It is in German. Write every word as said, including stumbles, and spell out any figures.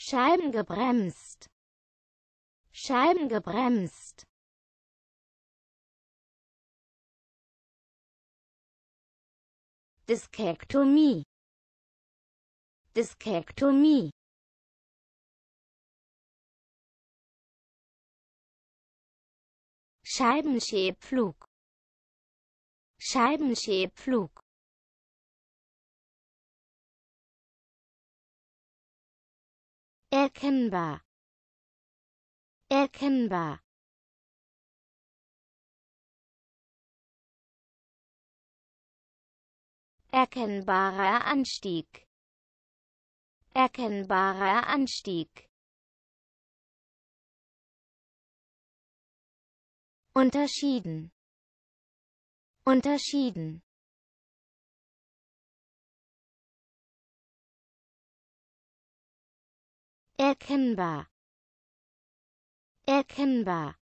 Scheiben gebremst, Scheiben gebremst. Diskektomie, Diskektomie. Scheibenschäbflug, Scheibenschäbflug. Erkennbar, erkennbar. Erkennbarer Anstieg, erkennbarer Anstieg. Unterschieden, unterschieden. Erkennbar, erkennbar.